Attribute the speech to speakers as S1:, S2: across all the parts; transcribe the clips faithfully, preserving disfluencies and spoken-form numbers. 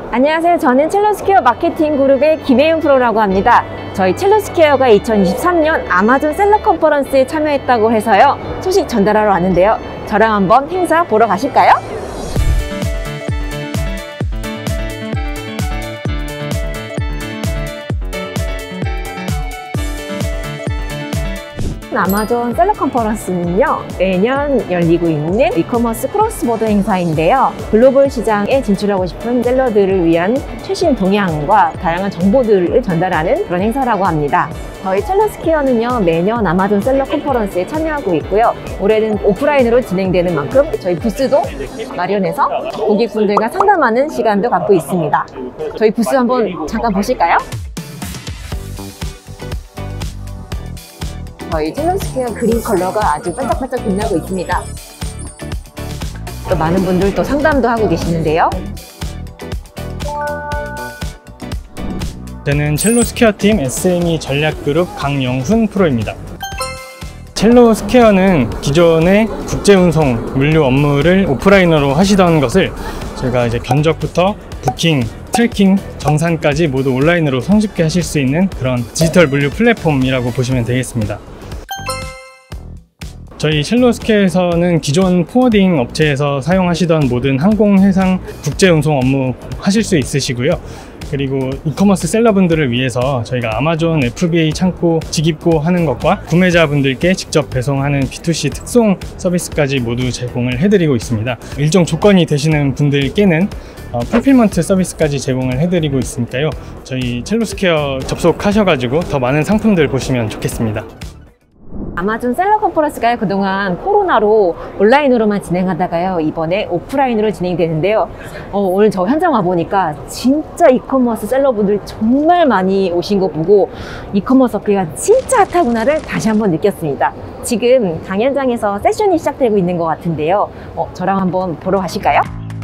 S1: 안녕하세요. 저는 첼로스퀘어 마케팅 그룹의 김혜윤 프로라고 합니다. 저희 첼로스퀘어가 이천이십삼 년 아마존 셀러 컨퍼런스에 참여했다고 해서요. 소식 전달하러 왔는데요. 저랑 한번 행사 보러 가실까요? 아마존 셀러 컨퍼런스는요, 매년 열리고 있는 이커머스 크로스보더 행사인데요. 글로벌 시장에 진출하고 싶은 셀러들을 위한 최신 동향과 다양한 정보들을 전달하는 그런 행사라고 합니다. 저희 첼로스퀘어는요, 매년 아마존 셀러 컨퍼런스에 참여하고 있고요. 올해는 오프라인으로 진행되는 만큼 저희 부스도 마련해서 고객분들과 상담하는 시간도 갖고 있습니다. 저희 부스 한번 잠깐 보실까요? 저희 첼로스퀘어 그린 컬러가 아주 반짝반짝 빛나고 있습니다. 또 많은 분들 또 상담도 하고 계시는데요.
S2: 저는 첼로스퀘어 팀 에스엠이 전략그룹 강영훈 프로입니다. 첼로스퀘어는 기존의 국제운송 물류 업무를 오프라인으로 하시던 것을 저희가 이제 견적부터 부킹, 트래킹, 정산까지 모두 온라인으로 손쉽게 하실 수 있는 그런 디지털 물류 플랫폼이라고 보시면 되겠습니다. 저희 첼로스퀘어에서는 기존 포워딩 업체에서 사용하시던 모든 항공, 해상, 국제운송 업무 하실 수 있으시고요. 그리고 이커머스 셀러분들을 위해서 저희가 아마존 에프비에이 창고 직입고 하는 것과 구매자분들께 직접 배송하는 비투씨 특송 서비스까지 모두 제공을 해드리고 있습니다. 일정 조건이 되시는 분들께는 어, 풀필먼트 서비스까지 제공을 해드리고 있으니까요. 저희 첼로스퀘어 접속하셔가지고 더 많은 상품들 보시면 좋겠습니다.
S1: 아마존 셀러 컨퍼런스가 그동안 코로나로 온라인으로만 진행하다가요, 이번에 오프라인으로 진행되는데요. 어, 오늘 저 현장 와보니까 진짜 이커머스 셀러분들 정말 많이 오신 거 보고 이커머스 업계가 진짜 핫하구나를 다시 한번 느꼈습니다. 지금 강연장에서 세션이 시작되고 있는 것 같은데요. 어, 저랑 한번 보러 가실까요?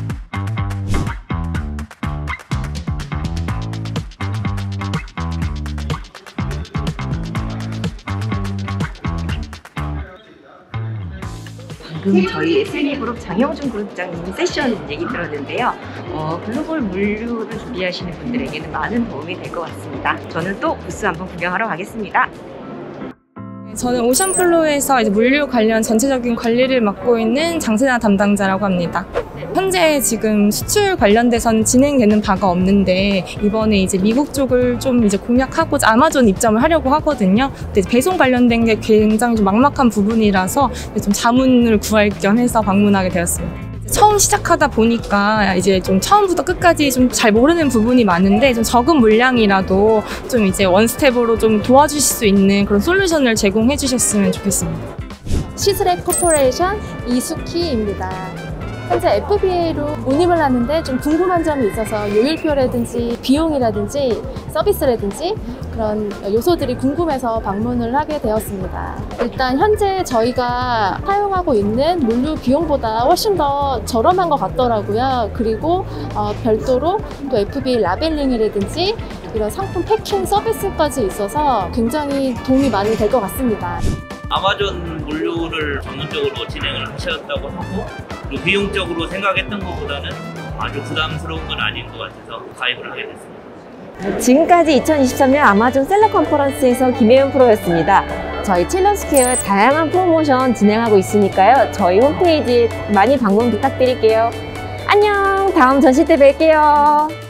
S1: 지금 저희 에스엠이 그룹 장영준 그룹장님 세션 얘기 들었는데요. 어, 글로벌 물류를 준비하시는 분들에게는 많은 도움이 될 것 같습니다. 저는 또 부스 한번 구경하러 가겠습니다.
S3: 저는 오션플로우에서 이제 물류 관련 전체적인 관리를 맡고 있는 장세나 담당자라고 합니다. 현재 지금 수출 관련돼서는 진행되는 바가 없는데 이번에 이제 미국 쪽을 좀 이제 공략하고자 아마존 입점을 하려고 하거든요. 근데 배송 관련된 게 굉장히 좀 막막한 부분이라서 좀 자문을 구할 겸 해서 방문하게 되었습니다. 처음 시작하다 보니까 이제 좀 처음부터 끝까지 좀 잘 모르는 부분이 많은데 좀 적은 물량이라도 좀 이제 원스텝으로 좀 도와주실 수 있는 그런 솔루션을 제공해 주셨으면 좋겠습니다.
S4: 시스렉 코퍼레이션 이수키입니다. 현재 에프비에이로 운임을 하는데 좀 궁금한 점이 있어서 요일표라든지 비용이라든지 서비스라든지 그런 요소들이 궁금해서 방문을 하게 되었습니다. 일단 현재 저희가 사용하고 있는 물류 비용보다 훨씬 더 저렴한 것 같더라고요. 그리고 어, 별도로 또 에프비에이 라벨링이라든지 이런 상품 패킹 서비스까지 있어서 굉장히 도움이 많이 될 것 같습니다.
S5: 아마존 물류를 전문적으로 진행을 하셨다고 하고 그리고 비용적으로 생각했던 것보다는 아주 부담스러운 건 아닌 것 같아서 가입을 하게 됐습니다.
S1: 지금까지 이천이십삼 년 아마존 셀러 컨퍼런스에서 김혜윤 프로였습니다. 저희 첼로스퀘어에 다양한 프로모션 진행하고 있으니까요. 저희 홈페이지 많이 방문 부탁드릴게요. 안녕! 다음 전시 때 뵐게요.